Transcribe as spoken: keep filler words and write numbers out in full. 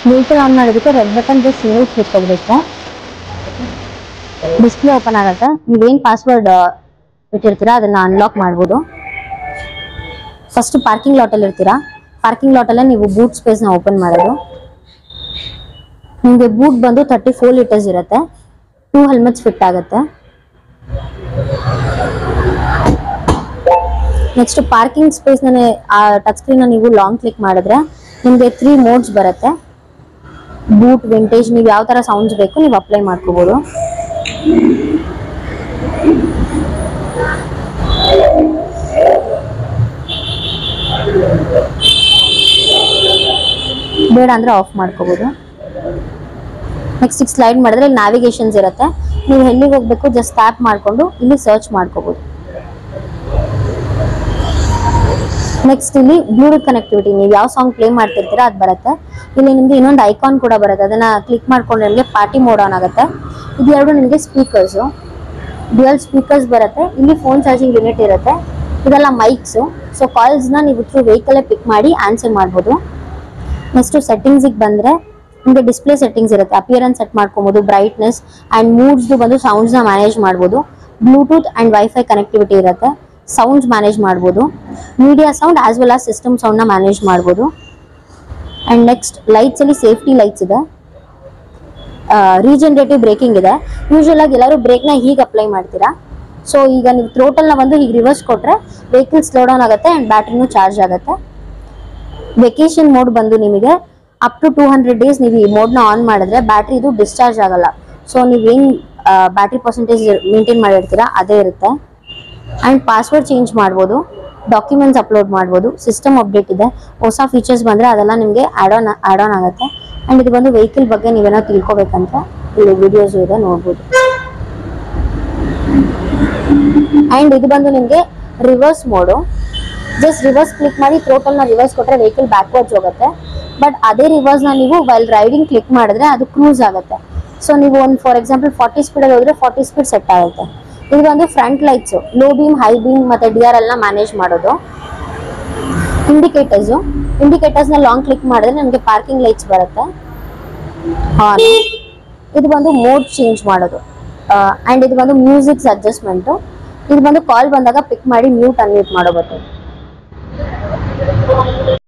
Vehicle on ಮಾಡೋದಕ್ಕೆ red button just single click ಹೋಗಬೇಕು. Display open ಆಗುತ್ತೆ. ನೀವೇನು ಪಾಸ್ವರ್ಡ್ ಇಟ್ಟಿರ್ತೀರಾ ಅದನ್ನ ಅನ್ಲಾಕ್ ಮಾಡ್ಬೋದು. ಫಸ್ಟ್ ಪಾರ್ಕಿಂಗ್ ಲಾಟಲ್ಲಿ ಇರ್ತೀರಾ. ಪಾರ್ಕಿಂಗ್ ಲಾಟಲ್ಲೇ ನೀವು ಬೂಟ್ ಸ್ಪೇಸ್ನ ಓಪನ್ ಮಾಡೋದು. ನಿಮಗೆ ಬೂಟ್ ಬಂದು ತರ್ಟಿ ಫೋರ್ ಲೀಟರ್ಸ್ ಇರುತ್ತೆ. ಟೂ ಹೆಲ್ಮೆಟ್ಸ್ ಫಿಟ್ ಆಗುತ್ತೆ. ನೆಕ್ಸ್ಟ್ ಪಾರ್ಕಿಂಗ್ ಸ್ಪೇಸ್ನೇ ಆ ಟಚ್ ಸ್ಕ್ರೀನ್ ನೀವು ಲಾಂಗ್ ಕ್ಲಿಕ್ ಮಾಡಿದ್ರೆ ನಿಮಗೆ ತ್ರೀ ಮೋಡ್ಸ್ ಬರುತ್ತೆ. ಬೂಟ್, ವಿಂಟೇಜ್, ನೀವು ಯಾವ ತರ ಸೌಂಡ್ಸ್ ಬೇಕು ನೀವು ಅಪ್ಲೈ ಮಾಡ್ಕೋಬಹುದು. ಬೇಡ ಅಂದ್ರೆ ಆಫ್ ಮಾಡ್ಕೋಬಹುದು. ನೆಕ್ಸ್ಟ್ ಸ್ಲೈಡ್ ಮಾಡಿದ್ರೆ ನ್ಯಾವಿಗೇಷನ್ಸ್ ಇರುತ್ತೆ. ನೀವು ಎಲ್ಲಿಗೆ ಹೋಗ್ಬೇಕು ಜಸ್ಟ್ ಟ್ಯಾಪ್ ಮಾಡ್ಕೊಂಡು ಇಲ್ಲಿ ಸರ್ಚ್ ಮಾಡ್ಕೋಬಹುದು. ನೆಕ್ಸ್ಟ್ ಇಲ್ಲಿ ಬ್ಲೂಟೂತ್ ಕನೆಕ್ಟಿವಿಟಿ, ನೀವು ಯಾವ ಸಾಂಗ್ ಪ್ಲೇ ಮಾಡ್ತಿರ್ತೀರಾ ಅದು ಬರುತ್ತೆ. ಇಲ್ಲಿ ನಿಮ್ಗೆ ಇನ್ನೊಂದು ಐಕಾನ್ ಕೂಡ ಬರುತ್ತೆ. ಅದನ್ನ ಕ್ಲಿಕ್ ಮಾಡ್ಕೊಂಡ್ರೆ ನಿಮಗೆ ಪಾರ್ಟಿ ಮೋಡ್ ಆನ್ ಆಗುತ್ತೆ. ಇದು ಎರಡು ನಿಮಗೆ ಸ್ಪೀಕರ್ಸು, ಡ್ಯುಯಲ್ ಸ್ಪೀಕರ್ಸ್ ಬರುತ್ತೆ. ಇಲ್ಲಿ ಫೋನ್ ಚಾರ್ಜಿಂಗ್ ಲಿಮಿಟ್ ಇರುತ್ತೆ. ಇದೆಲ್ಲ ಮೈಕ್ಸು. ಸೊ ಕಾಲ್ಸ್ನ ನೀವು ಥ್ರೂ ವೆಹಿಕಲ್ಲೇ ಪಿಕ್ ಮಾಡಿ ಆನ್ಸರ್ ಮಾಡ್ಬೋದು. ನೆಕ್ಸ್ಟ್ ಸೆಟ್ಟಿಂಗ್ಸಿಗೆ ಬಂದರೆ ನಿಮಗೆ ಡಿಸ್ಪ್ಲೇ ಸೆಟ್ಟಿಂಗ್ಸ್ ಇರುತ್ತೆ. ಅಪಿಯರೆನ್ಸ್ ಸೆಟ್ ಮಾಡ್ಕೊಬೋದು, ಬ್ರೈಟ್ನೆಸ್ ಆ್ಯಂಡ್ ಮೂಡ್ಸ್ದು ಬಂದು ಸೌಂಡ್ಸ್ನ ಮ್ಯಾನೇಜ್ ಮಾಡ್ಬೋದು. ಬ್ಲೂಟೂತ್ ಆ್ಯಂಡ್ ವೈಫೈ ಕನೆಕ್ಟಿವಿಟಿ ಇರುತ್ತೆ. ಸೌಂಡ್ಸ್ ಮ್ಯಾನೇಜ್ ಮಾಡ್ಬೋದು. Media sound as well as system ಸೌಂಡ್ನ ಮ್ಯಾನೇಜ್ ಮಾಡ್ಬೋದು. ಆ್ಯಂಡ್ ನೆಕ್ಸ್ಟ್ ಲೈಟ್ಸಲ್ಲಿ ಸೇಫ್ಟಿ ಲೈಟ್ಸ್ ಇದೆ. ರೀಜನರೇಟಿವ್ ಬ್ರೇಕಿಂಗ್ ಇದೆ. ಯೂಶುವಲ್ ಆಗಿ ಎಲ್ಲರೂ ಬ್ರೇಕ್ನ ಹೀಗೆ ಅಪ್ಲೈ ಮಾಡ್ತೀರಾ. ಸೊ ಈಗ ನೀವು ಥ್ರೋಟಲ್ನ ಬಂದು ಹೀಗೆ ರಿವರ್ಸ್ ಕೊಟ್ಟರೆ ವೆಹಿಕಲ್ ಸ್ಲೋ ಡೌನ್ ಆಗುತ್ತೆ ಆ್ಯಂಡ್ ಬ್ಯಾಟ್ರಿನೂ ಚಾರ್ಜ್ ಆಗುತ್ತೆ. ವೆಕೇಶನ್ ಮೋಡ್ ಬಂದು ನಿಮಗೆ up to two hundred days ನೀವು ಈ ಮೋಡ್ನ ಆನ್ ಮಾಡಿದ್ರೆ ಬ್ಯಾಟ್ರಿ ಇದು ಡಿಸ್ಚಾರ್ಜ್ ಆಗಲ್ಲ. ಸೊ ನೀವೇನು ಬ್ಯಾಟ್ರಿ ಪರ್ಸೆಂಟೇಜ್ ಮೇಂಟೈನ್ ಮಾಡಿರ್ತೀರಾ ಅದೇ ಇರುತ್ತೆ. ಆ್ಯಂಡ್ ಪಾಸ್ವರ್ಡ್ ಚೇಂಜ್ ಮಾಡ್ಬೋದು, ಡಾಕ್ಯುಮೆಂಟ್ಸ್ ಅಪ್ಲೋಡ್ ಮಾಡ್ಬೋದು. ಸಿಸ್ಟಮ್ ಅಪ್ಡೇಟ್ ಇದೆ. ಹೊಸ ಫೀಚರ್ಸ್ ಬಂದರೆ ಅದೆಲ್ಲ ನಿಮಗೆ ಆ್ಯಡ್ ಆನ್ ಆ್ಯಡ್ ಆನ್ ಆಗುತ್ತೆ. ಆ್ಯಂಡ್ ಇದು ಬಂದು ವೆಹಿಕಲ್ ಬಗ್ಗೆ ನೀವೇನೋ ತಿಳ್ಕೊಬೇಕಂತ ಇಲ್ಲಿ ವಿಡಿಯೋಸು ಇದೆ, ನೋಡ್ಬೋದು. ಆ್ಯಂಡ್ ಇದು ಬಂದು ನಿಮಗೆ reverse mode. Just reverse click ಮಾಡಿ ಥ್ರೋಟಲ್ನ ರಿವರ್ಸ್ ಕೊಟ್ಟರೆ ವೆಹಿಕಲ್ ಬ್ಯಾಕ್ವರ್ಡ್ಸ್ ಹೋಗುತ್ತೆ. ಬಟ್ ಅದೇ ರಿವರ್ಸ್ನ ನೀವು ವೈಲ್ ರೈಡಿಂಗ್ ಕ್ಲಿಕ್ ಮಾಡಿದ್ರೆ ಅದು ಕ್ರೂಸ್ ಆಗುತ್ತೆ. ಸೊ ನೀವು ಒಂದು ಫಾರ್ ಎಕ್ಸಾಂಪಲ್ ಫಾರ್ಟಿ ಸ್ಪೀಡಲ್ಲಿ ಹೋದರೆ ಫಾರ್ಟಿ ಸ್ಪೀಡ್ ಸೆಟ್ ಆಗುತ್ತೆ. ಇದು ಬಂದು front lights, low beam, high beam ಮತ್ತು ಡಿ ಆರ್ ಎಲ್ನ ಮ್ಯಾನೇಜ್ ಮಾಡೋದು. ಇಂಡಿಕೇಟರ್ಸು, ಇಂಡಿಕೇಟರ್ಸ್ನ ಲಾಂಗ್ ಕ್ಲಿಕ್ ಮಾಡಿದ್ರೆ ನಮಗೆ ಪಾರ್ಕಿಂಗ್ ಲೈಟ್ಸ್ ಬರುತ್ತೆ. ಹಾನ್, ಇದು ಬಂದು ಮೋಡ್ ಚೇಂಜ್ ಮಾಡೋದು. ಆ್ಯಂಡ್ ಇದು ಬಂದು ಮ್ಯೂಸಿಕ್ಸ್ ಅಡ್ಜಸ್ಟ್ಮೆಂಟು. ಇದು ಬಂದು ಕಾಲ್ ಬಂದಾಗ ಪಿಕ್ ಮಾಡಿ ಮ್ಯೂಟ್ ಅನ್ಮ್ಯೂಟ್ ಮಾಡೋ ಬರ್ತದೆ.